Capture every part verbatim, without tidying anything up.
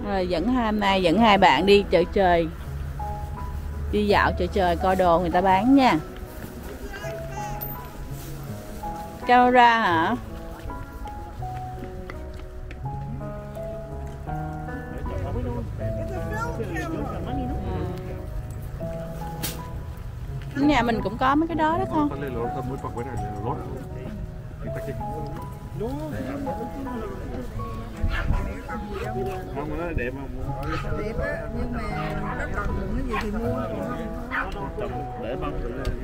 Rồi dẫn hai hôm nay dẫn hai bạn đi chợ trời, đi dạo chợ trời coi đồ người ta bán nha. Camera hả? Nhà mình cũng có mấy cái đó đó con. Không, nó đẹp không? Đẹp á, nhưng mà nó còn cái gì thì mua. Để băng tự lên.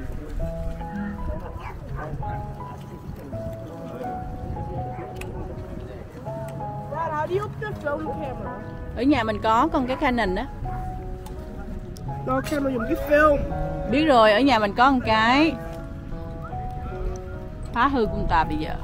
Ở nhà mình có con cái Canon đó. Đâu Canon dùng cái film. Biết rồi, ở nhà mình có một cái. Phá hư của người ta bây giờ.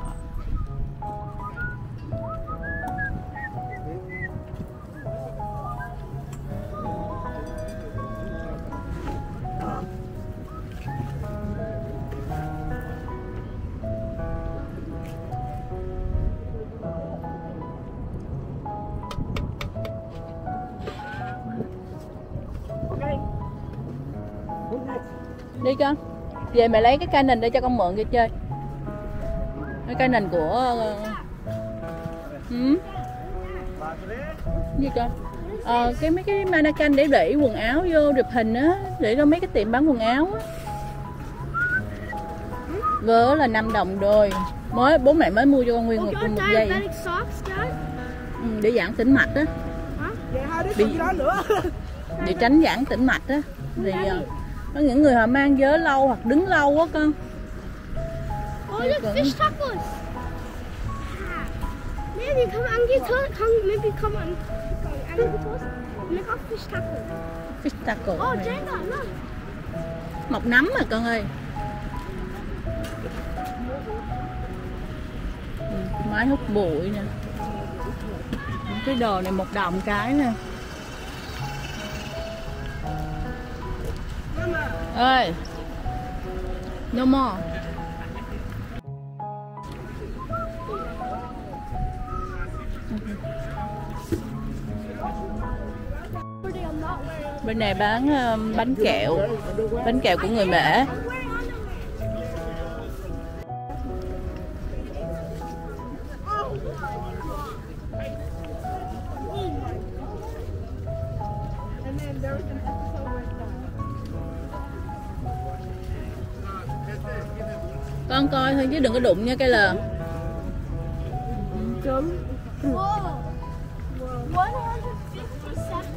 Đi con. Về mày lấy cái Canon để cho con mượn cho chơi. Cái Canon của ừ. Gì con? Ờ, cái mấy cái mannequin để để quần áo vô chụp hình á, để cho mấy cái tiệm bán quần áo á. Vớ là năm đồng đôi. Mới bố mẹ mới mua cho con nguyên một, một dây. Ừ, để giãn tĩnh mạch á. Để, để tránh giãn tĩnh mạch á. Thì có những người họ mang vớ lâu hoặc đứng lâu á con. Oh, look, fish tacos. Maybe come and get her. Come, maybe come and and make up fish tacos. Fish taco. Oh, Jenga, look. Mọc nấm mà con ơi. Ừ, máy hút bụi nè. Cái đồ này một đồng cái nè. Ơi. No more. Bên này bán uh, bánh kẹo, bánh kẹo của người Mễ. Con coi thôi chứ đừng có đụng nha cây lờ. Whoa. one hundred fifty-seven.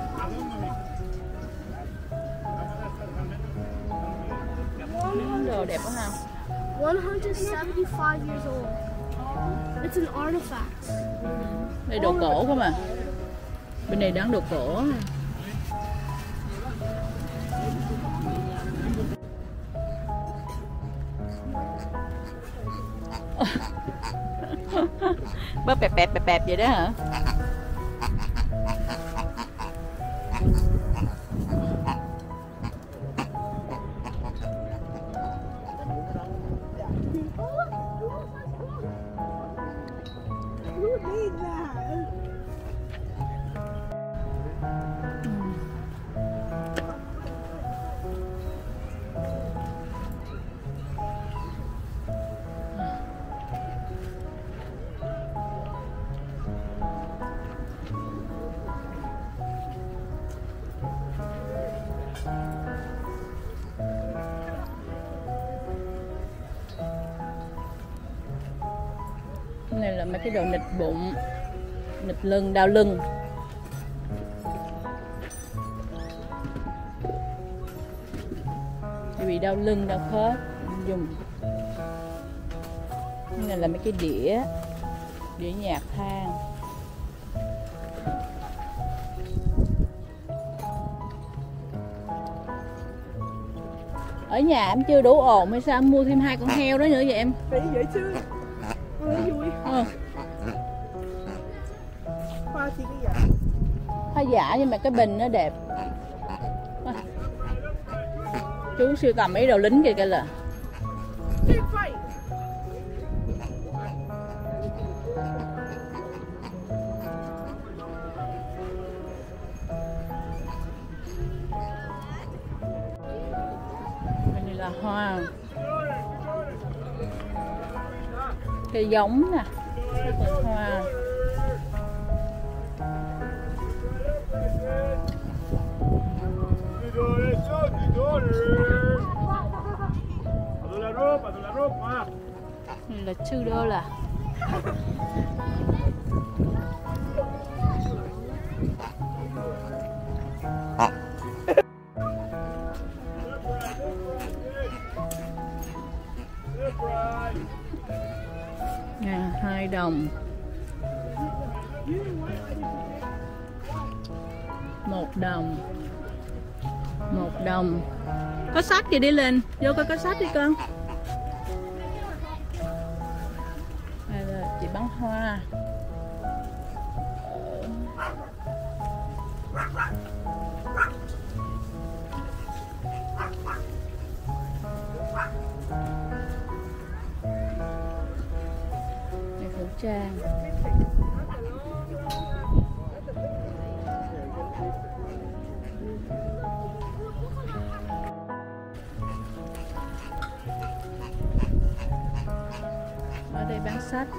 Đồ đẹp quá ha. one hundred seventy-five years old. It's an artifact. Đây đồ cổ không à. Bên này bán đồ cổ. Bớt bẹp bẹp bẹp bẹp vậy đó hả? Cái này là mấy cái đồ nịt bụng, nịt lưng, đau lưng. Bị đau lưng, đau khớp dùng. Cái này là mấy cái đĩa, đĩa nhạc than. Ở nhà em chưa đủ ồn hay sao em mua thêm hai con heo đó nữa vậy em? Phải vậy chứ. Vui. Ừ. Hoa thì cái giả. Hoa giả nhưng mà cái bình nó đẹp. Chú siêu tầm mấy đầu lính kìa kìa là. hoa, cây giống nè, vườn hoa. Này là chư đô là ngàn hai đồng, một đồng, một đồng. Có sách kìa, đi lên vô coi có sách đi con. Đây là chị bán hoa. Đây khẩu trang. Ở đây bán sách.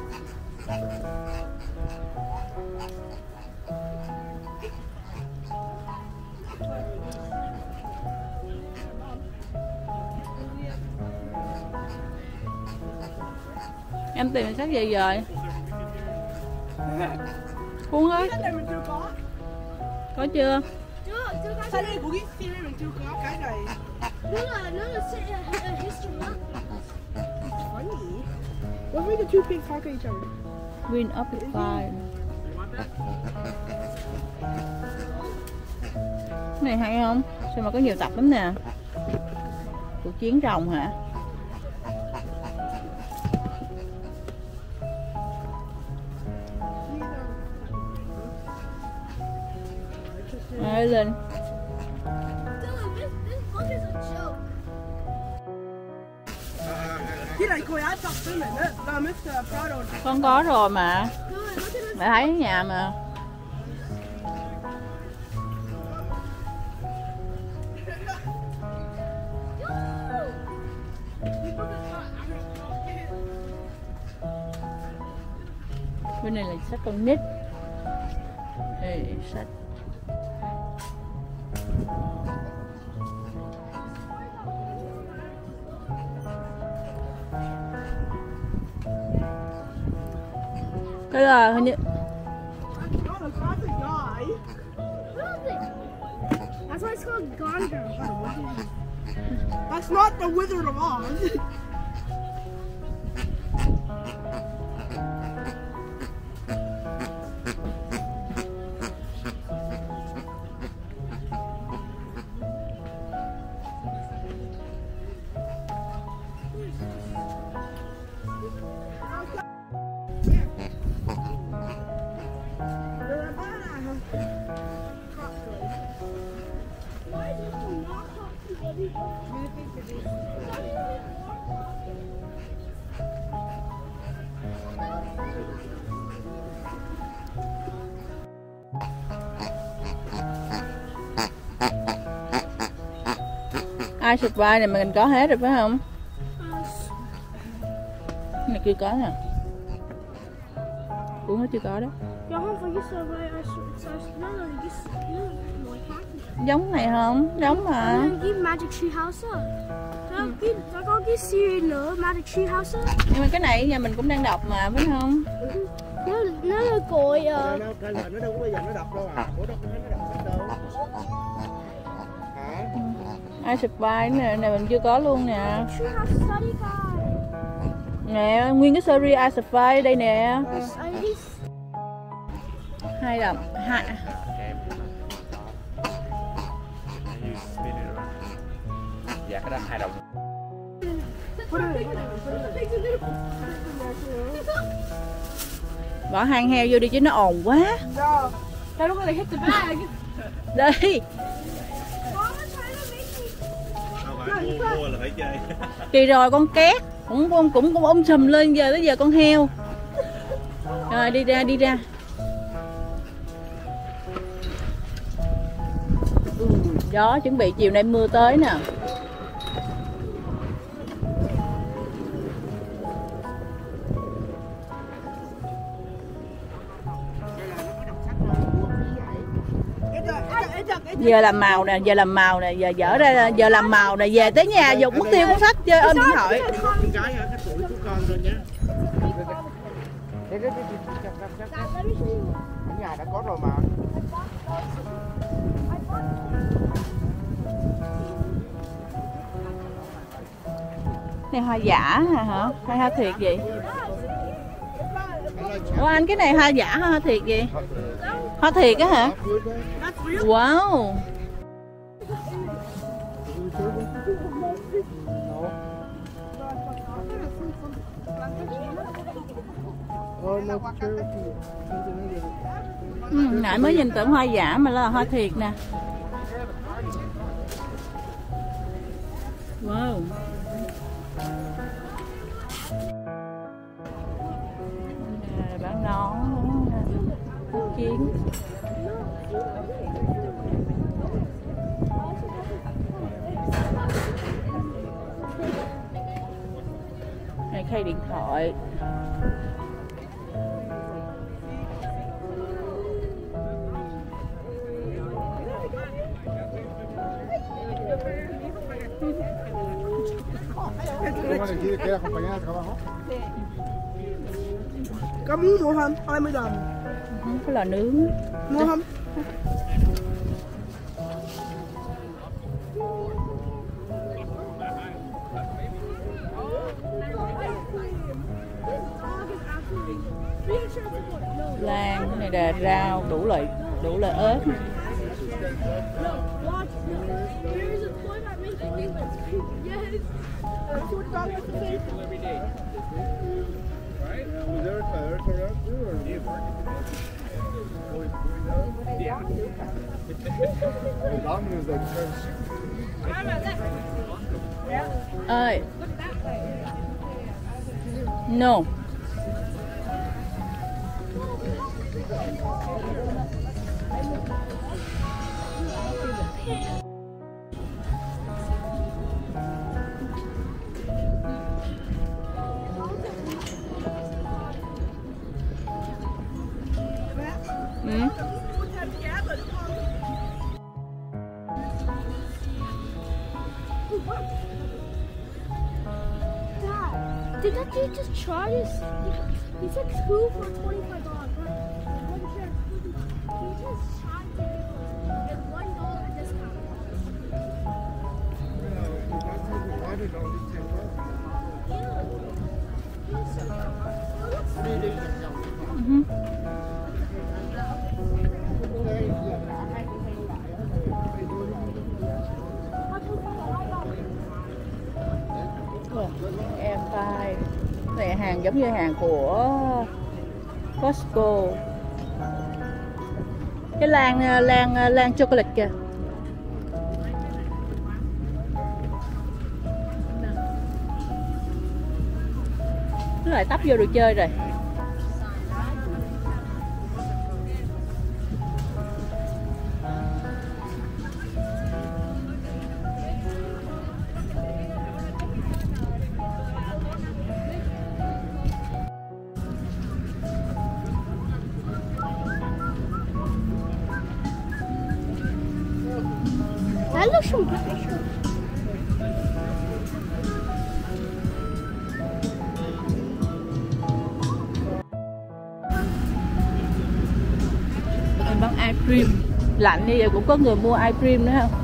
Em tìm sách gì rồi? Cuốn ơi. Có chưa? Chưa, chưa có. Sách này của cái phim này mình chưa có cái này. Nó là nó là history á. Có nhỉ? What made the two pigs talk to each other? Win of the Fire. Cái này hay không? Sao mà có nhiều tập lắm nè. Cuộc chiến rồng hả? Rồi lên. Cái này cô ấy tập tới mình á, là mít Prado. Con có rồi mà. Mẹ thấy ở nhà mà. Bên này là sách con nít. Ê, sách. Cái là hình như That's why it's called Gondor. That's not the Wizard of Oz. ai surprise này mình có hết rồi phải không? Cái này chưa có nè. Cuốn nó chưa có đó. Giống này không? Giống mà. Cái Magic Tree House á. Cái có cái series nữa Magic Tree House á. Nhưng mà cái này nhà mình cũng đang đọc mà phải không? Nó nó là cội ờ. Nó nó đâu có bây giờ nó đọc đâu à. Bố đâu có thấy nó đọc đâu. Hả? Ai surprise nè, này mình chưa có luôn nè. Nè, nguyên cái series I Survive đây nè. Hai đồng, hai. Dạ cái đó hai đồng. Bỏ hang heo vô đi chứ nó ồn quá. Đâu có hit the bag. Đây. Mua, mua là phải chơi. Kỳ rồi con két cũng cũng cũng cũng ôm sùm lên, giờ tới giờ con heo. Rồi đi ra đi ra. Ừ, gió chuẩn bị chiều nay mưa tới nè. Giờ làm màu nè, giờ làm màu nè, giờ dở ra, giờ làm màu nè, về tới nhà dục mất tiêu cuốn sách chơi ôm điện thoại. Con gái hả? Cái tuổi của con rồi nhá. Ở nhà đã có rồi mà. Này hoa giả hả? Hay hoa thiệt vậy? Ủa anh, cái này hoa giả hay hoa thiệt vậy? Hoa thiệt á hả? Wow. Ừ, nãy mới nhìn tưởng hoa giả mà là hoa thiệt nè. Wow. Bán nón, bán chiến. Này khay điện thoại. Có muốn mua không? hai mươi đồng. Không có lò nướng. Mua không? Lan, cái này là rau, đủ loại, đủ loại ớt. Ơi. No. Ừ. Dad, did that dude just try this? He said two for twenty-five dollars. He just tried to get one dollar discount. Ừ. Em tay này hàng giống như hàng của Costco. Cái lan lan lan chocolate kìa. Nó lại tấp vô đồ chơi rồi. That looks from picture. Mình bán ice cream. Lạnh như vậy cũng có người mua ice cream nữa không?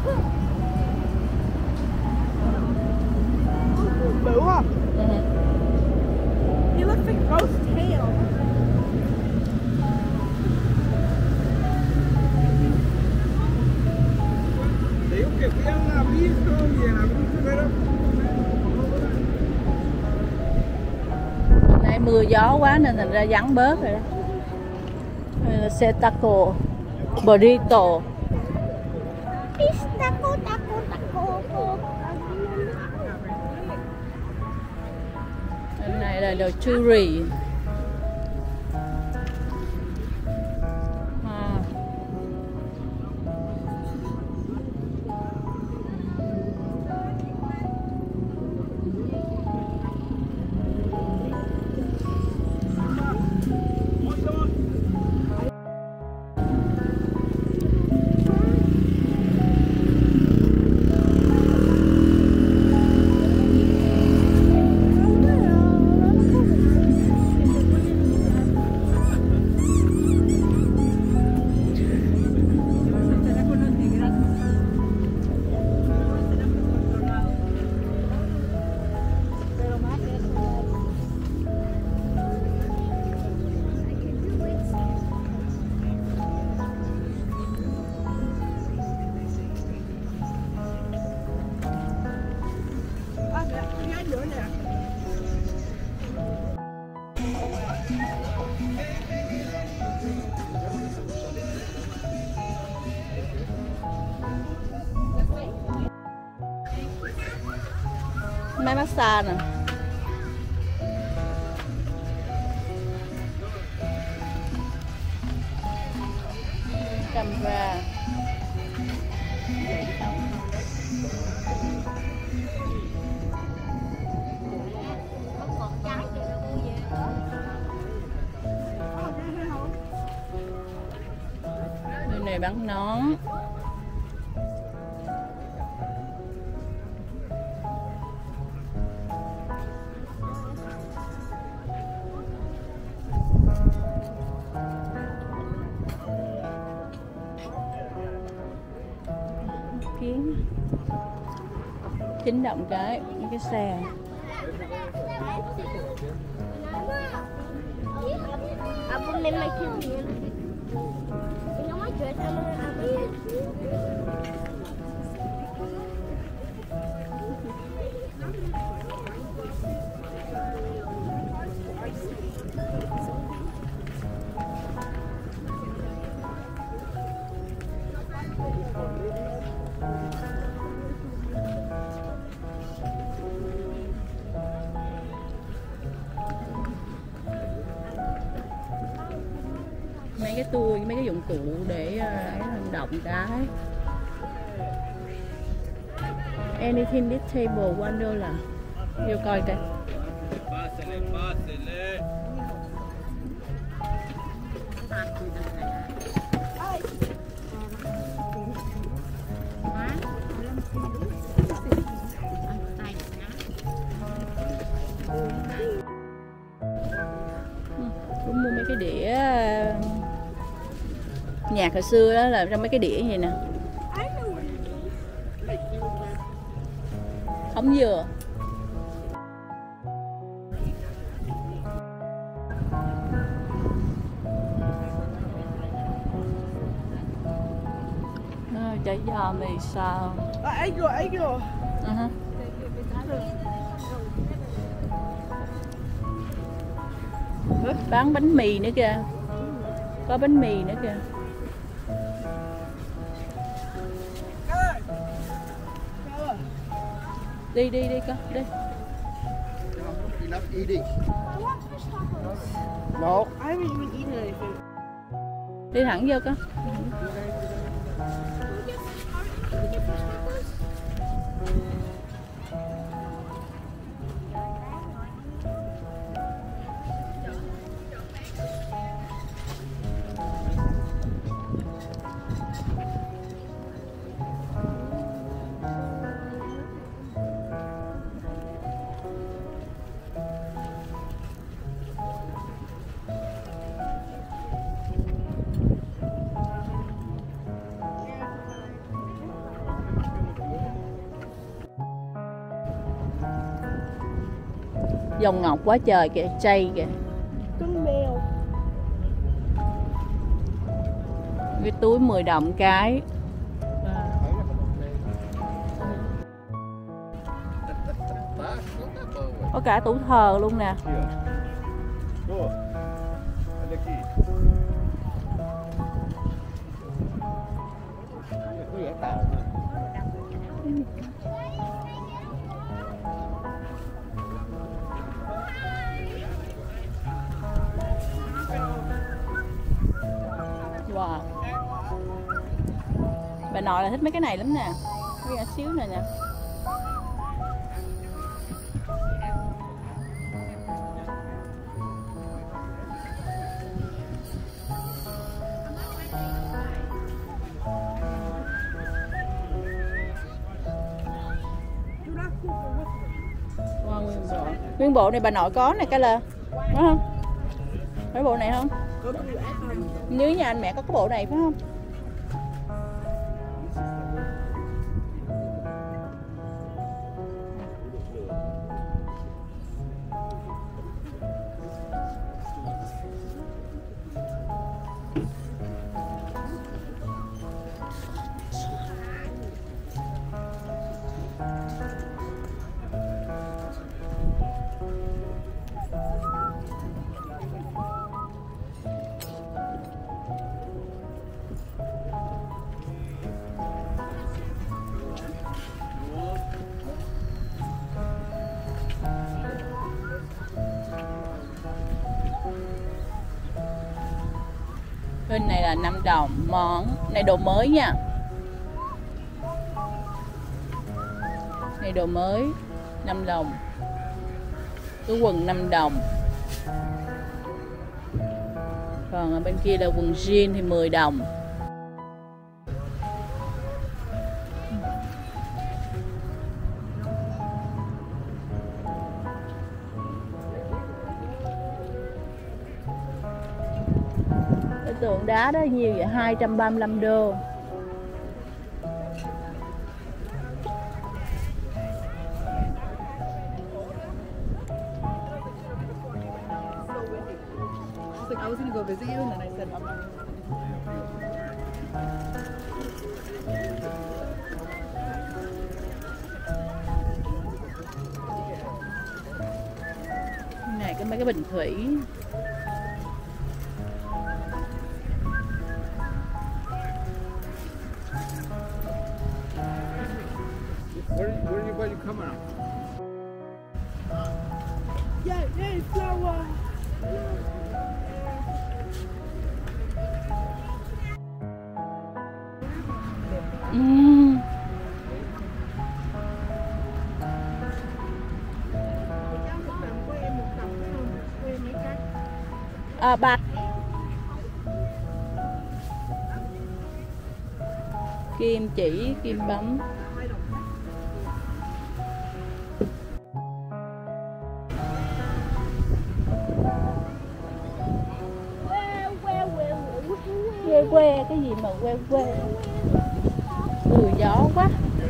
Bự quá. Ừ. He looks like a ghost tail. Hôm nay mưa gió quá nên thành ra vắng bớt rồi đó. Xe taco, burrito. Taco, taco, taco. Cái này là đồ curry. À. máy massage nè. Camera. Nơi này bán nón. Kiến chấn động cái những cái xe. I will name my kid Ian. You know my dress? I'm gonna mấy cái tour, mấy cái dụng cụ để uh, hành động cái. Anything this table one dollar. Vô coi coi. Cũng mua mấy cái đĩa nhạc hồi xưa đó, là trong mấy cái đĩa như vậy nè. Ống dừa. À, chả giò mì sao. ấy rồi ấy rồi. Uh-huh. Bán bánh mì nữa kìa. Có bánh mì nữa kìa. Đi đi đi con, đi. No, I haven't even eaten anything. Đi thẳng vô con. Dòng ngọc quá trời kìa, chay kìa. con mèo. Cái túi mười đồng cái. Có cả tủ thờ luôn nè. Wow. Bà nội là thích mấy cái này lắm nè. Mấy cái xíu này nè. Wow, nguyên bộ. Nguyên bộ này bà nội có này cái là đúng không? Cái bộ này không? Như nhà anh mẹ có cái bộ này phải không? Bên này là năm đồng món. Này đồ mới nha. Này đồ mới năm đồng. Cái quần năm đồng. Còn ở bên kia là quần jean thì mười đồng. Cái tượng đá đó nhiều vậy, hai trăm ba mươi lăm đô. I was gonna go visit you, and then I said, I'm not. Này cái mấy cái bình thủy. Where, where are you, where you coming from? Yeah, yeah, flower. Uhm. À, bạc. Kim chỉ, kim bấm. Quê quê, cái gì mà quê quê. Ừ, gió quá.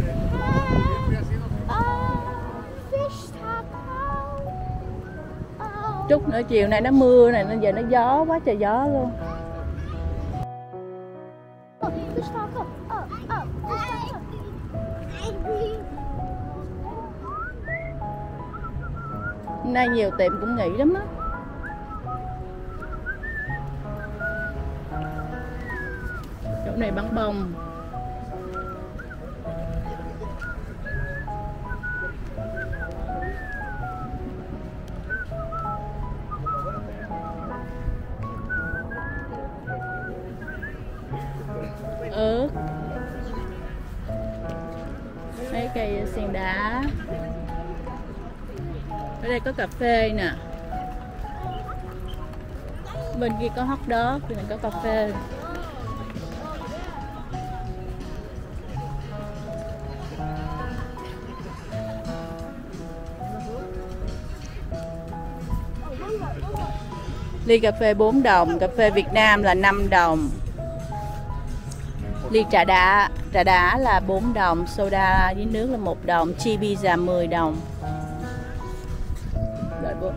Chút nữa chiều nay nó mưa này, nên giờ nó gió quá trời gió luôn. Hôm nay nhiều tiệm cũng nghỉ lắm á. Chỗ này bắn bông. Ớt. Mấy cây sen đá. Ở đây có cà phê nè. Bên kia có hot dog, bên này có cà phê. Ly cà phê bốn đồng, cà phê Việt Nam là năm đồng. Ly trà đá, trà đá là bốn đồng, soda với nước là một đồng, chibi là mười đồng. Đợi bố.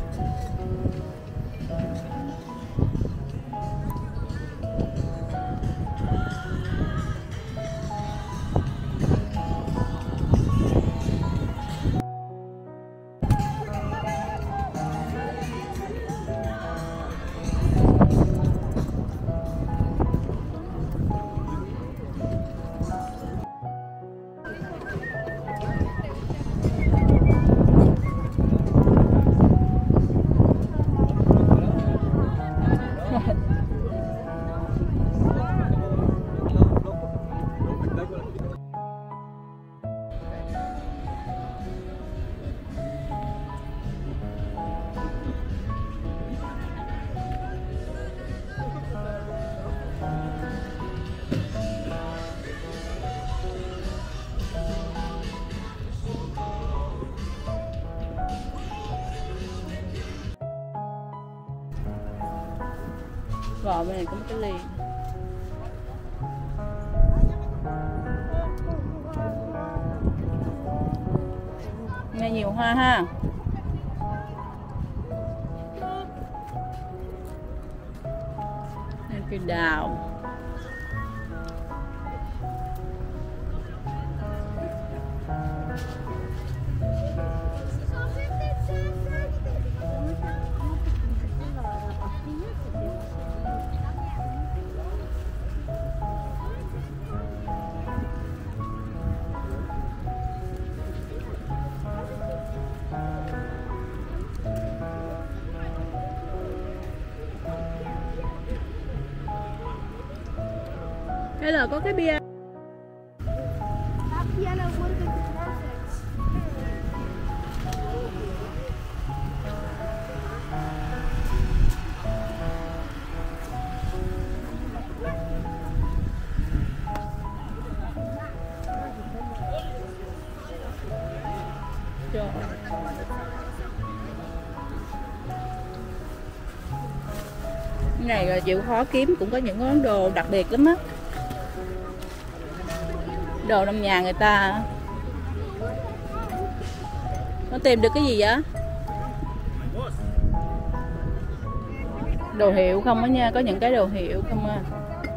Rồi bên này có một cái ly. Nghe nhiều hoa ha. Đây cây đào. Đây là có cái bia. That piano would have been perfect. Trời. Cái này là chịu khó kiếm, cũng có những món đồ đặc biệt lắm á. Đồ trong nhà người ta. Nó tìm được cái gì vậy? Đồ hiệu không á nha, có những cái đồ hiệu không à.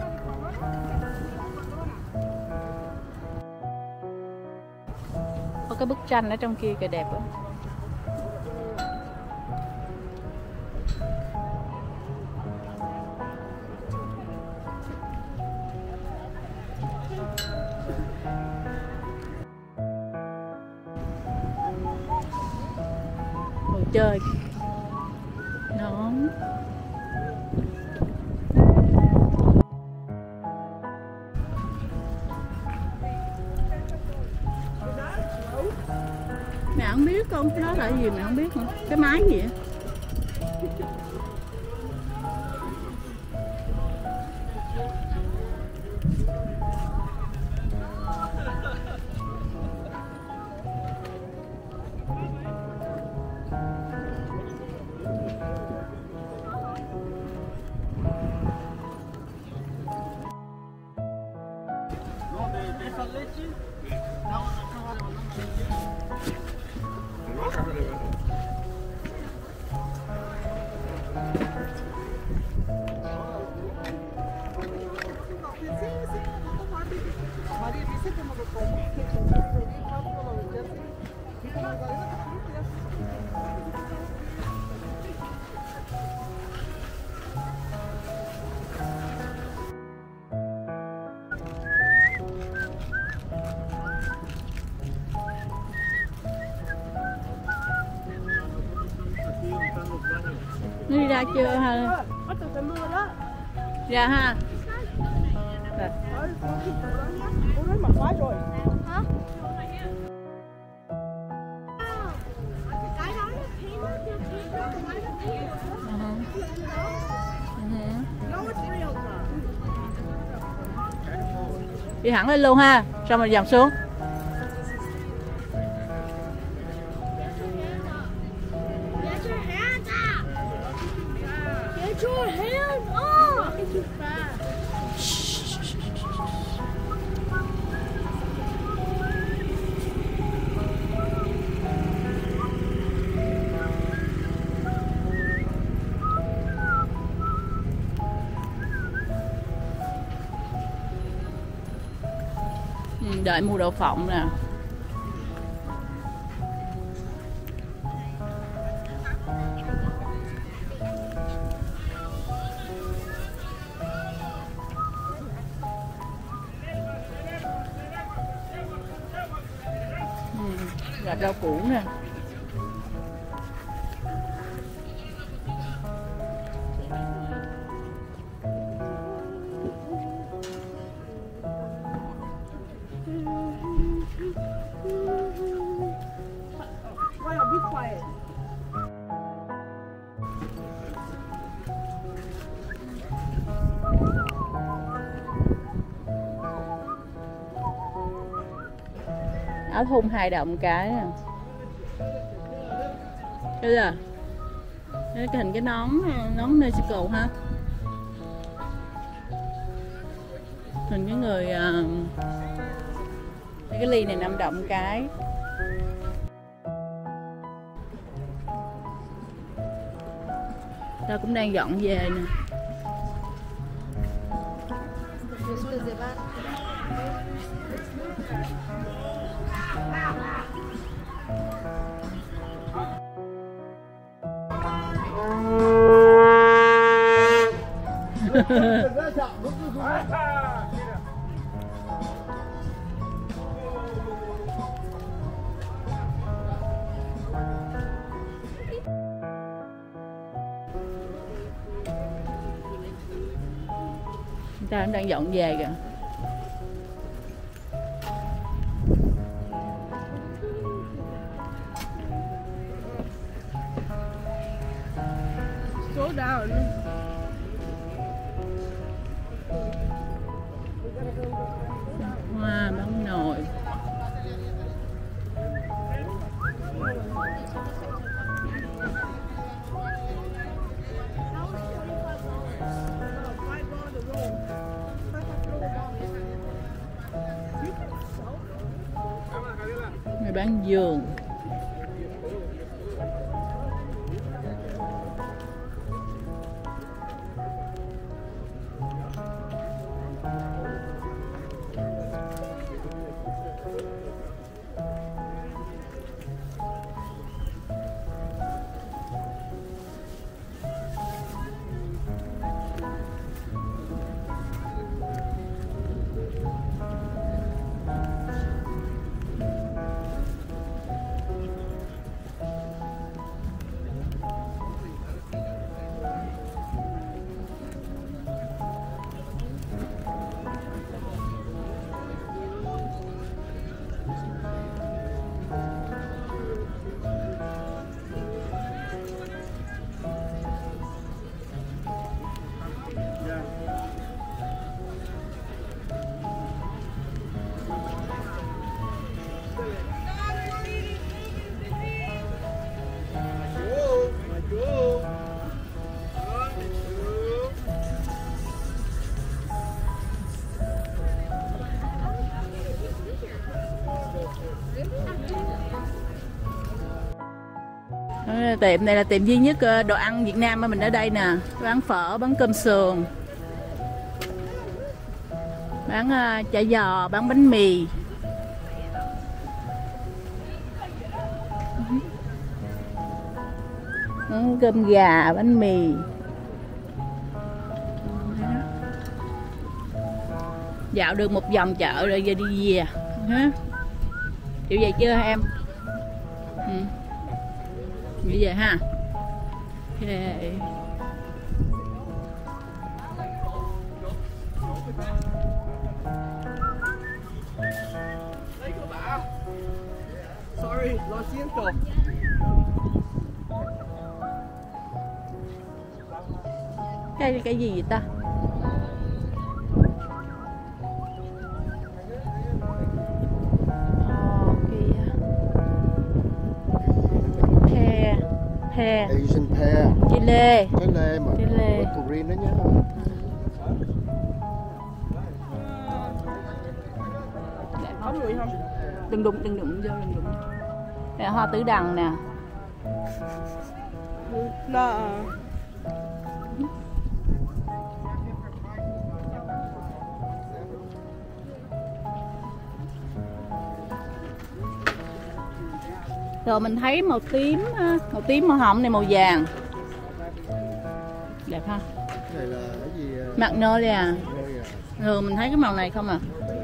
Có cái bức tranh ở trong kia kìa, đẹp quá. Đồ chơi nón. Mẹ không biết con, cái đó là gì mẹ không biết hả? Cái máy gì vậy? Nó đi ra chưa ha? Có từ từ mưa đó. Ra ha. Rồi. Cô nói mệt quá rồi. Hả? Cái đó là pin đó, cái pin đó là cái pin. Đi thẳng lên luôn ha, xong rồi dòng xuống. Get your hands up! Get your hands up! It's too fast. Ừ, đợi mua đậu phộng nè. Gặp rau củ nè. Why are you quiet? Áo thun hai đồng cái nè. Đây là cái hình cái nón nón musical ha. Hình cái người uh, cái ly này năm đồng cái. Ta cũng đang dọn về nè. Người ta cũng đang dọn về kìa. Hay bán giường. Tiệm này là tiệm duy nhất đồ ăn Việt Nam mà mình ở đây nè, bán phở, bán cơm sườn, bán chả giò, bán bánh mì, bán cơm gà, bánh mì. Dạo được một vòng chợ rồi giờ đi về ha. Chịu về chưa em? Ừ. Như vậy ha. Okay. Sorry, lo siento. Cái cái gì vậy ta? Asian pear. Trái lê. Trái lê mà. Trái lê. Của Korean đó nhá. Có người không? Đừng đụng, đừng đụng vô, đừng đụng. Đây là hoa tứ đằng nè. Là Rồi mình thấy màu tím, màu tím, màu hồng này, màu vàng. Đẹp ha. Cái này là cái gì? Magnolia. Magnolia. Ừ, mình thấy cái màu này không à.